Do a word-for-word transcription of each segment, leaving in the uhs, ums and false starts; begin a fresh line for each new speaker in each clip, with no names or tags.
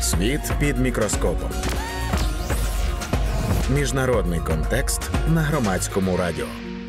Світ під мікроскопом. Міжнародний контекст на Громадському радіо.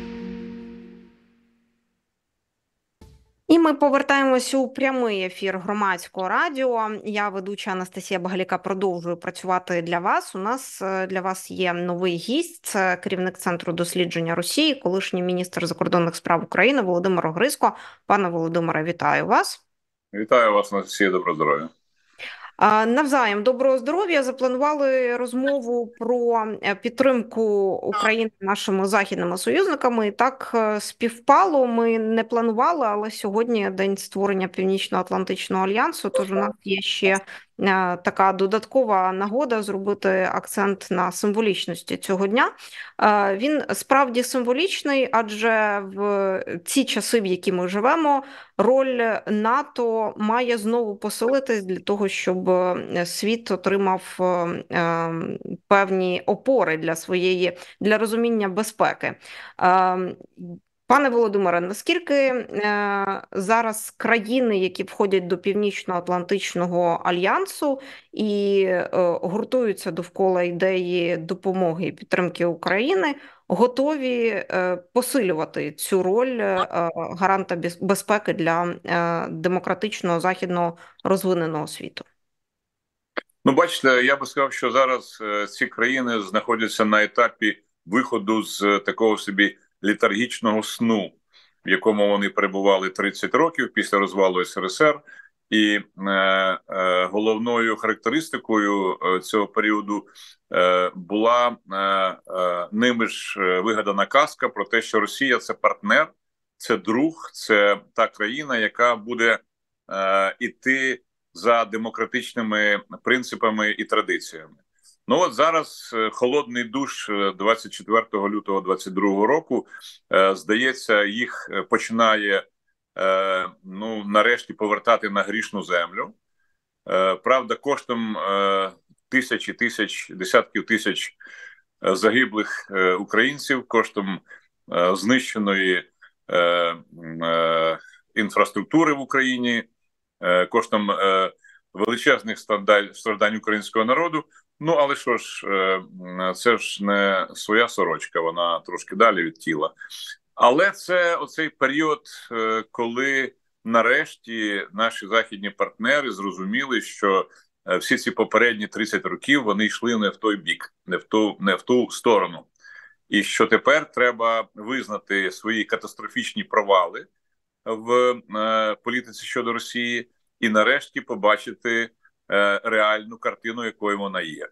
І ми повертаємося у прямий ефір Громадського радіо. Я, ведуча Анастасія Багаліка, продовжую працювати для вас. У нас для вас є новий гість. Це керівник Центру дослідження Росії, колишній міністр закордонних справ України Володимир Огризько. Пане Володимире, вітаю вас.
Вітаю вас, Анастасія, доброго здоров'я.
Навзаєм доброго здоров'я. Запланували розмову про підтримку України нашими західними союзниками. І так співпало. Ми не планували, але сьогодні день створення Північно-Атлантичного альянсу, тож у нас є ще така додаткова нагода зробити акцент на символічності цього дня. Він справді символічний, адже в ці часи, в які ми живемо, роль НАТО має знову посилитись для того, щоб світ отримав певні опори для своєї, для розуміння безпеки. Пане Володимире, наскільки е, зараз країни, які входять до Північно-Атлантичного альянсу і е, гуртуються довкола ідеї допомоги і підтримки України, готові е, посилювати цю роль е, гаранта безпеки для е, демократичного, західного, розвиненого світу?
Ну, бачите, я би сказав, що зараз е, ці країни знаходяться на етапі виходу з такого собі літаргічного сну, в якому вони перебували тридцять років після розвалу ес ер ес ер. І е, е, головною характеристикою цього періоду е, була е, е, ними ж вигадана казка про те, що Росія – це партнер, це друг, це та країна, яка буде е, іти за демократичними принципами і традиціями. Ну от зараз холодний душ двадцять четвертого лютого двадцять другого року, здається, їх починає, ну, нарешті повертати на грішну землю. Правда, коштом тисяч і тисяч, десятків тисяч загиблих українців, коштом знищеної інфраструктури в Україні, коштом величезних страждань українського народу. Ну, але що ж, це ж не своя сорочка, вона трошки далі від тіла. Але це оцей період, коли нарешті наші західні партнери зрозуміли, що всі ці попередні тридцять років вони йшли не в той бік, не в ту, не в ту сторону. І що тепер треба визнати свої катастрофічні провали в політиці щодо Росії і нарешті побачити реальну картину, якою вона є.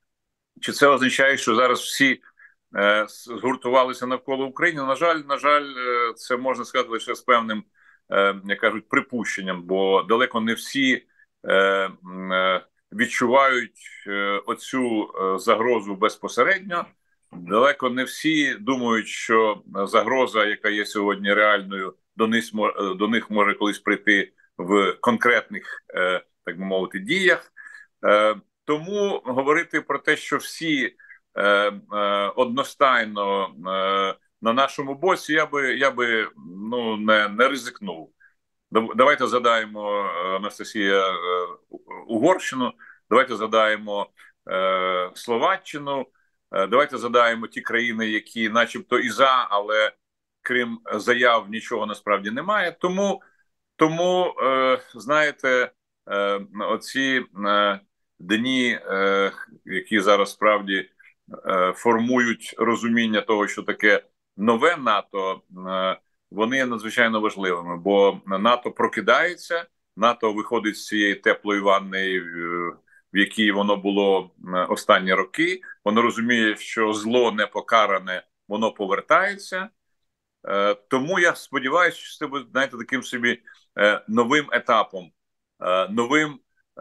Чи це означає, що зараз всі е, згуртувалися навколо України? На жаль, на жаль, це можна сказати лише з певним, е, як кажуть, припущенням, бо далеко не всі е, е, відчувають е, оцю е, загрозу безпосередньо. Далеко не всі думають, що загроза, яка є сьогодні реальною, до них, до них може колись прийти в конкретних, е, так би мовити, діях. Е, Тому говорити про те, що всі е, е, одностайно е, на нашому боці, я би, я би ну, не, не ризикнув. Давайте задаємо, Анастасія, е, Угорщину, давайте задаємо е, Словаччину, е, давайте задаємо ті країни, які начебто і за, але крім заяв нічого насправді немає. Тому, тому е, знаєте, е, оці... Е, дні, е, які зараз справді е, формують розуміння того, що таке нове НАТО, е, вони є надзвичайно важливими, бо НАТО прокидається, НАТО виходить з цієї теплої ванни, в, в якій воно було останні роки, воно розуміє, що зло не покаране, воно повертається. Е, тому я сподіваюся, що це буде, знаєте, таким собі е, новим етапом, е, новим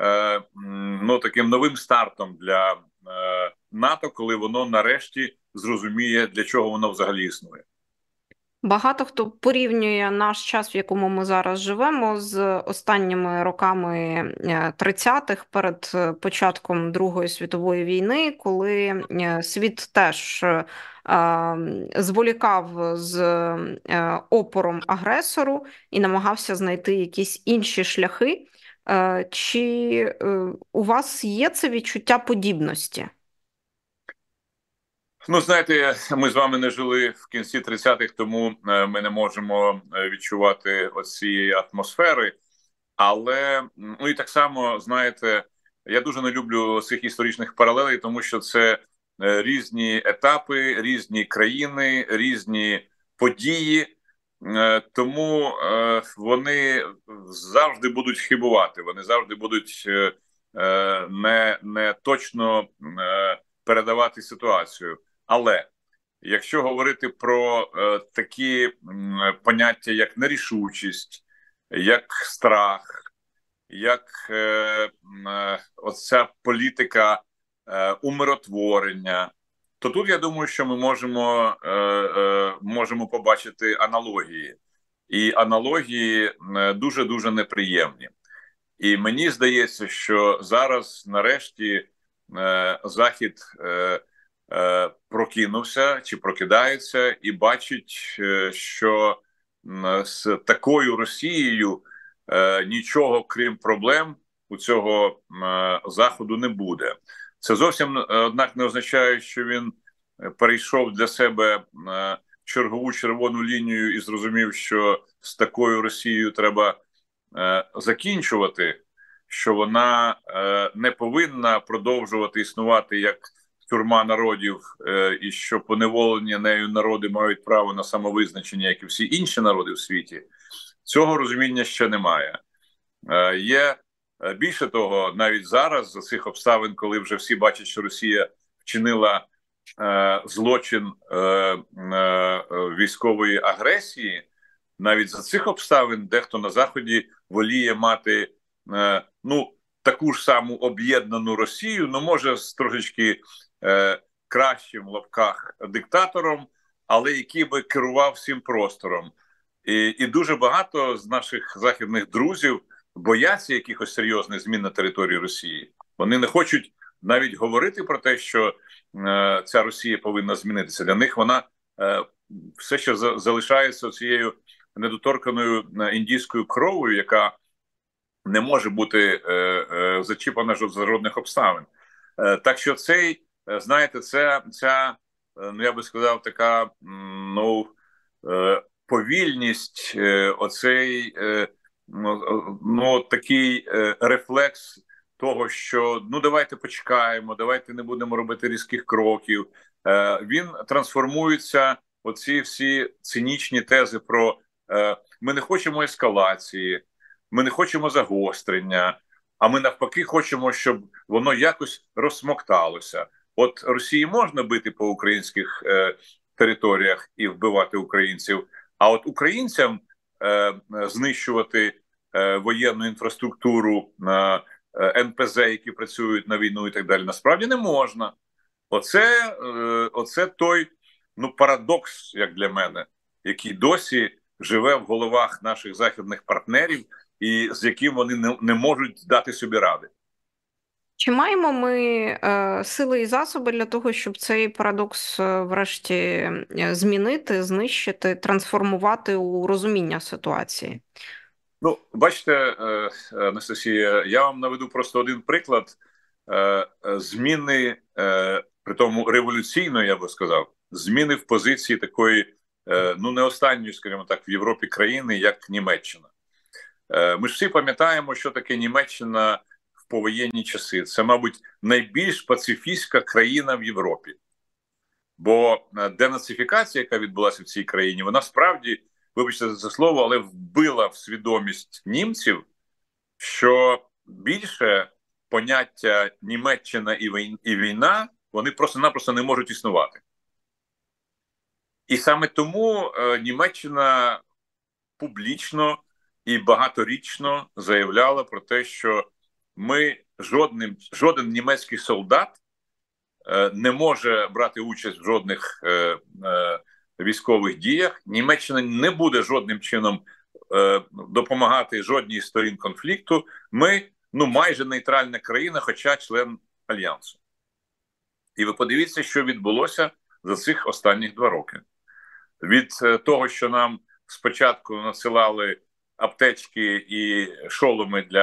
ну, таким новим стартом для е, НАТО, коли воно нарешті зрозуміє, для чого воно взагалі існує.
Багато хто порівнює наш час, в якому ми зараз живемо, з останніми роками тридцятих, перед початком Другої світової війни, коли світ теж е, зволікав з е, опором агресору і намагався знайти якісь інші шляхи Чи у вас є це відчуття подібності?
Ну, знаєте, ми з вами не жили в кінці тридцятих, тому ми не можемо відчувати оцієї атмосфери. Але, ну і так само, знаєте, я дуже не люблю цих історичних паралелей, тому що це різні етапи, різні країни, різні події. Тому вони завжди будуть хибувати, вони завжди будуть не, не точно передавати ситуацію. Але якщо говорити про такі поняття, як нерішучість, як страх, як е, е, оця політика е, умиротворення, то тут я думаю, що ми можемо, е, е, можемо побачити аналогії. І аналогії дуже-дуже неприємні. І мені здається, що зараз нарешті е, Захід е, е, прокинувся чи прокидається і бачить, е, що е, з такою Росією е, нічого крім проблем у цього е, Заходу не буде. Це зовсім, однак, не означає, що він перейшов для себе е, чергову червону лінію і зрозумів, що з такою Росією треба е, закінчувати, що вона е, не повинна продовжувати існувати як тюрма народів, е, і що поневолені нею народи мають право на самовизначення, як і всі інші народи в світі. Цього розуміння ще немає. Е, є більше того, навіть зараз, за цих обставин, коли вже всі бачать, що Росія вчинила е, злочин е, е, військової агресії, навіть за цих обставин дехто на Заході воліє мати е, ну, таку ж саму об'єднану Росію, ну, може, з трошечки е, кращим в лапках диктатором, але який би керував всім простором. І, і дуже багато з наших західних друзів бояться якихось серйозних змін на території Росії. Вони не хочуть навіть говорити про те, що е, ця Росія повинна змінитися. Для них вона е, все ще за, залишається цією недоторканою індійською кров'ю, яка не може бути е, е, зачіпана за жодних обставин. Е, так що цей, е, знаєте, це, ця, е, ну я би сказав, така, ну, е, повільність, е, оцей, е, ну, ну, такий е, рефлекс того, що, ну, давайте почекаємо, давайте не будемо робити різких кроків. Е, він трансформується, оці всі цинічні тези про е, ми не хочемо ескалації, ми не хочемо загострення, а ми навпаки хочемо, щоб воно якось розсмокталося. От Росії можна бити по українських е, територіях і вбивати українців, а от українцям е, знищувати е, воєнну інфраструктуру, е, ен пе зе, які працюють на війну і так далі, насправді не можна. Оце, е, оце той, ну, парадокс, як для мене, який досі живе в головах наших західних партнерів і з яким вони не, не можуть дати собі ради.
Чи маємо ми е, сили і засоби для того, щоб цей парадокс е, врешті змінити, знищити, трансформувати у розуміння ситуації?
Ну, бачите, е, Анастасія, я вам наведу просто один приклад е, зміни, е, при тому революційної, я би сказав, зміни в позиції такої, е, ну, не останньої, скажімо так, в Європі країни, як Німеччина. Е, ми ж всі пам'ятаємо, що таке Німеччина в повоєнні часи. Це, мабуть, найбільш пацифістська країна в Європі. Бо денацифікація, яка відбулася в цій країні, вона справді, вибачте за це слово, але вбила в свідомість німців, що більше поняття Німеччина і війна, вони просто-напросто не можуть існувати. І саме тому е, Німеччина публічно і багаторічно заявляла про те, що ми жодним, жоден німецький солдат е, не може брати участь в жодних е, е, військових діях. Німеччина не буде жодним чином е, допомагати жодній з сторін конфлікту. Ми, ну, майже нейтральна країна, хоча член Альянсу. І ви подивіться, що відбулося за цих останніх два роки. Від е, того, що нам спочатку надсилали аптечки і шоломи для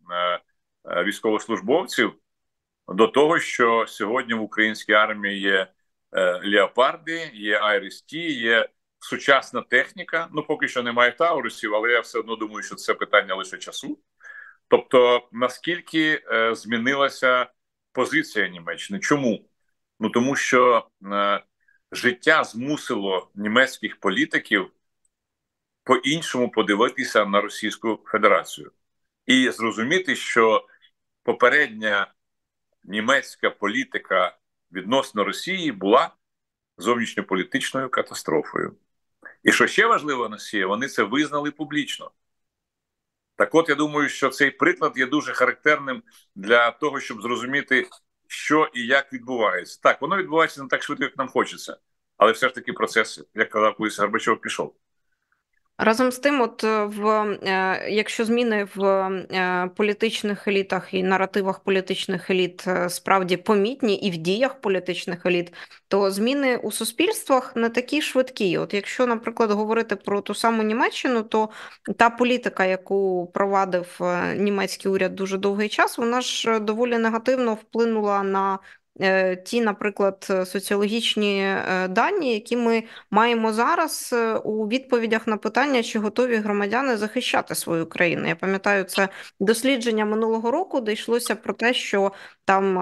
військовослужбовців до того, що сьогодні в українській армії є леопарди, є Айріс-Ті, є сучасна техніка. Ну, поки що немає Таурусів, але я все одно думаю, що це питання лише часу. Тобто, наскільки е, змінилася позиція Німеччини? Чому? Ну, тому що е, життя змусило німецьких політиків по-іншому подивитися на Російську Федерацію. І зрозуміти, що попередня німецька політика відносно Росії була зовнішньополітичною катастрофою. І що ще важливо, Росія, вони це визнали публічно. Так от, я думаю, що цей приклад є дуже характерним для того, щоб зрозуміти, що і як відбувається. Так, воно відбувається не так швидко, як нам хочеться, але все ж таки процес, як казав колись Горбачов, пішов.
Разом з тим, от в якщо зміни в політичних елітах і наративах політичних еліт справді помітні і в діях політичних еліт, то зміни у суспільствах не такі швидкі. От якщо, наприклад, говорити про ту саму Німеччину, то та політика, яку провадив німецький уряд дуже довгий час, вона ж доволі негативно вплинула на ті, наприклад, соціологічні дані, які ми маємо зараз у відповідях на питання, чи готові громадяни захищати свою країну. Я пам'ятаю, це дослідження минулого року, де йшлося про те, що там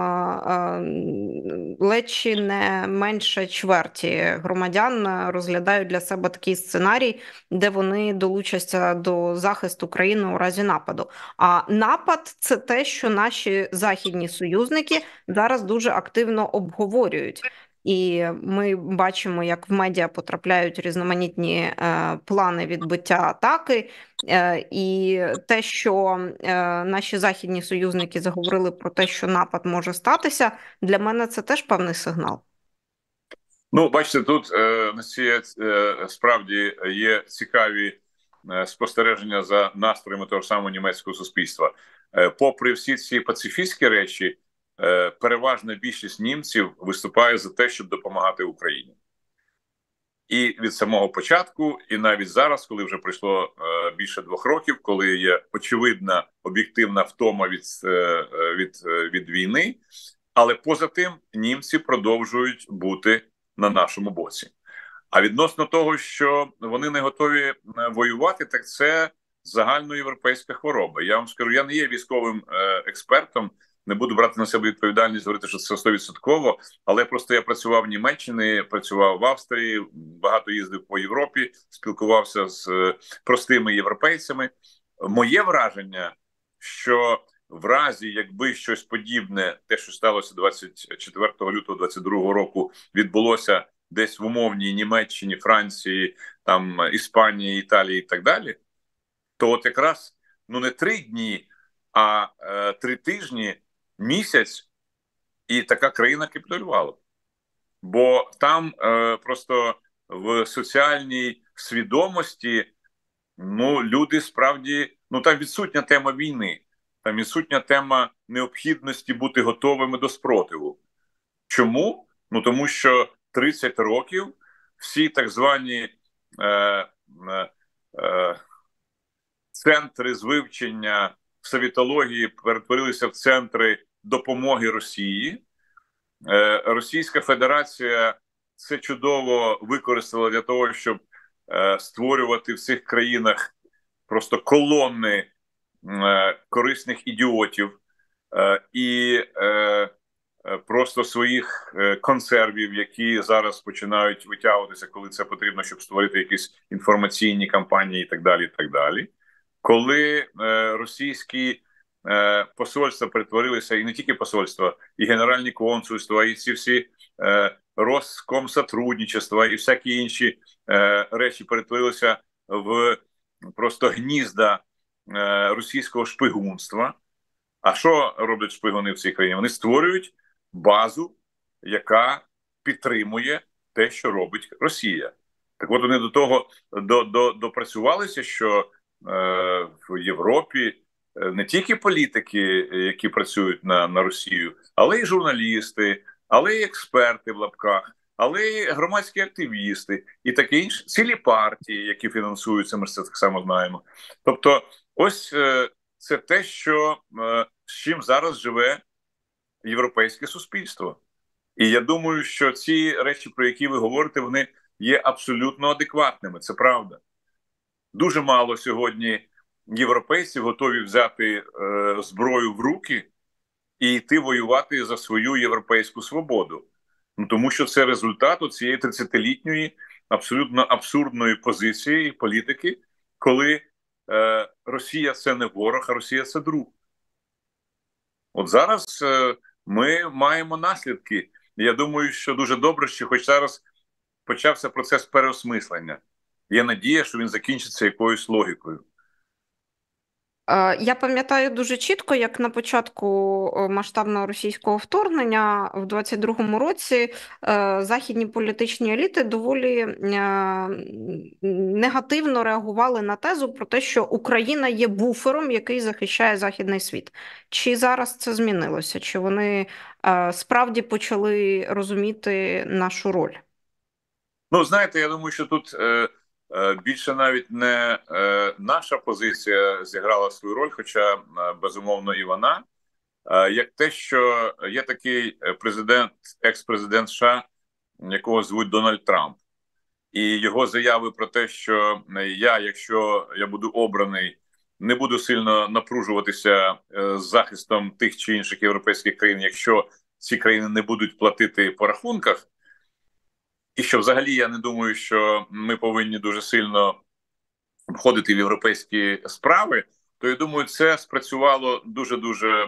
ледь чи не менше чверті громадян розглядають для себе такий сценарій, де вони долучаться до захисту країни у разі нападу. А напад – це те, що наші західні союзники зараз дуже активно обговорюють. І ми бачимо, як в медіа потрапляють різноманітні е, плани відбиття атаки. Е, і те, що е, наші західні союзники заговорили про те, що напад може статися, для мене це теж певний сигнал.
Ну, бачите, тут е, е, справді є цікаві е, спостереження за настроями того ж самого німецького суспільства. Е, попри всі ці пацифістські речі, переважна більшість німців виступає за те, щоб допомагати Україні. І від самого початку, і навіть зараз, коли вже пройшло більше двох років, коли є очевидна об'єктивна втома від, від, від війни, але поза тим німці продовжують бути на нашому боці. А відносно того, що вони не готові воювати, так це загальноєвропейська хвороба. Я вам скажу, я не є військовим експертом, не буду брати на себе відповідальність, говорити, що це сто відсотків, але просто я працював в Німеччині, працював в Австрії, багато їздив по Європі, спілкувався з простими європейцями. Моє враження, що в разі, якби щось подібне, те, що сталося двадцять четвертого лютого двадцять другого року, відбулося десь в умовній Німеччині, Франції, там, Іспанії, Італії і так далі, то от якраз, ну не три дні, а е, три тижні, місяць, і така країна капітулювала. Бо там е, просто в соціальній свідомості, ну, люди справді, ну, там відсутня тема війни, там відсутня тема необхідності бути готовими до спротиву. Чому? Ну, тому що тридцять років всі так звані е, е, е, центри з вивчення в совітології перетворилися в центри допомоги Росії. Е, Російська Федерація це чудово використала для того, щоб е, створювати в цих країнах просто колони е, корисних ідіотів е, і е, просто своїх е, консервів, які зараз починають витягуватися, коли це потрібно, щоб створити якісь інформаційні кампанії і так далі, і так далі. Коли е, російські е, посольства перетворилися, і не тільки посольства, і генеральні консульства, і ці всі е, Роскомсотрудничества, і всякі інші е, речі перетворилися в просто гнізда е, російського шпигунства. А що роблять шпигуни в цій країні? Вони створюють базу, яка підтримує те, що робить Росія. Так от вони до того до, до, допрацювалися, що в Європі не тільки політики, які працюють на, на Росію, але й журналісти, але й експерти в лапках, але й громадські активісти і таке інше, цілі партії, які фінансуються, ми ж це так само знаємо. Тобто ось це те, що з чим зараз живе європейське суспільство. І я думаю, що ці речі, про які ви говорите, вони є абсолютно адекватними. Це правда. Дуже мало сьогодні європейців готові взяти е, зброю в руки і йти воювати за свою європейську свободу. Ну, тому що це результат цієї тридцятилітньої абсолютно абсурдної позиції і політики, коли е, Росія – це не ворог, а Росія – це друг. От зараз е, ми маємо наслідки. Я думаю, що дуже добре, що хоч зараз почався процес переосмислення. Є надія, що він закінчиться якоюсь логікою.
Я пам'ятаю дуже чітко, як на початку масштабного російського вторгнення в двадцять другому році західні політичні еліти доволі негативно реагували на тезу про те, що Україна є буфером, який захищає західний світ. Чи зараз це змінилося? Чи вони справді почали розуміти нашу роль?
Ну, знаєте, я думаю, що тут е, е, більше навіть не е, наша позиція зіграла свою роль, хоча, е, безумовно, і вона. Е, як те, що є такий президент, екс-президент США, якого звуть Дональд Трамп, і його заяви про те, що я, якщо я буду обраний, не буду сильно напружуватися е, з захистом тих чи інших європейських країн, якщо ці країни не будуть платити по рахунках. І що взагалі я не думаю, що ми повинні дуже сильно входити в європейські справи, то я думаю, це спрацювало дуже-дуже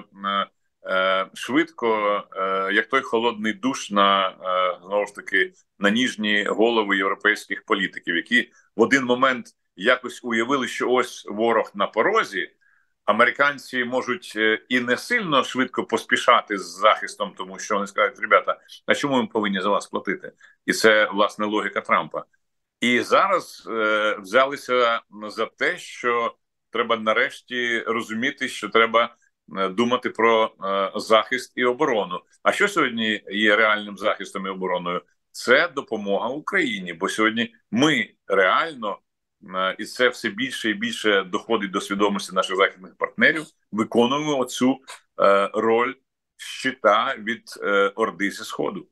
е, швидко, е, як той холодний душ на, е, знову ж таки, на ніжні голови європейських політиків, які в один момент якось уявили, що ось ворог на порозі. Американці можуть і не сильно швидко поспішати з захистом, тому що вони скажуть: ребята, а чому ми повинні за вас платити? І це, власне, логіка Трампа. І зараз е, взялися за те, що треба нарешті розуміти, що треба думати про е, захист і оборону. А що сьогодні є реальним захистом і обороною? Це допомога Україні, бо сьогодні ми реально, і це все більше і більше доходить до свідомості наших західних партнерів, виконуємо оцю е, роль щита від е, Орди зі Сходу.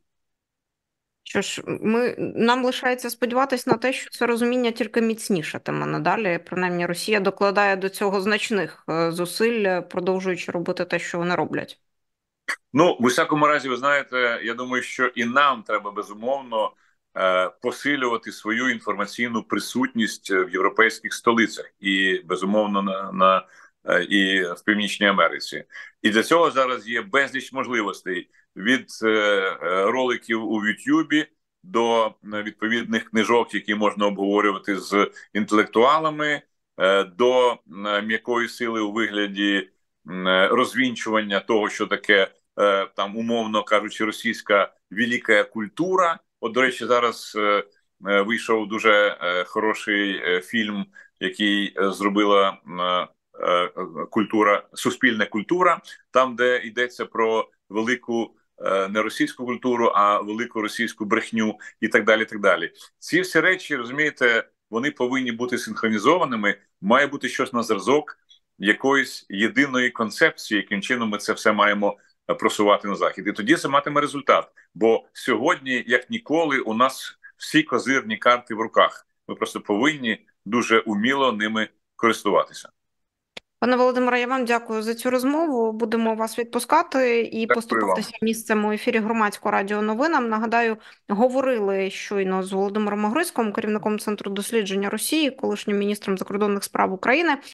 Що ж, ми, нам лишається сподіватися на те, що це розуміння тільки міцнішатиме надалі. Принаймні, Росія докладає до цього значних зусиль, продовжуючи робити те, що вони роблять.
Ну, в усякому разі, ви знаєте, я думаю, що і нам треба, безумовно, посилювати свою інформаційну присутність в європейських столицях і, безумовно, на, на і в Північній Америці. І для цього зараз є безліч можливостей від е, роликів у Ютубі до відповідних книжок, які можна обговорювати з інтелектуалами, е, до м'якої сили у вигляді е, розвінчування того, що таке, е, там, умовно кажучи, російська велика культура. От, до речі, зараз е, вийшов дуже е, хороший е, фільм, який е, зробила е, культура, суспільна культура, там, де йдеться про велику не російську культуру, а велику російську брехню і так далі, так далі. Ці всі речі, розумієте, вони повинні бути синхронізованими, має бути щось на зразок якоїсь єдиної концепції, яким чином ми це все маємо просувати на захід. І тоді це матиме результат. Бо сьогодні, як ніколи, у нас всі козирні карти в руках. Ми просто повинні дуже уміло ними користуватися.
Пане Володимире, я вам дякую за цю розмову. Будемо вас відпускати і дякую поступатися вам місцем у ефірі Громадського радіо новинам. Нагадаю, говорили щойно з Володимиром Огризьким, керівником Центру дослідження Росії, колишнім міністром закордонних справ України.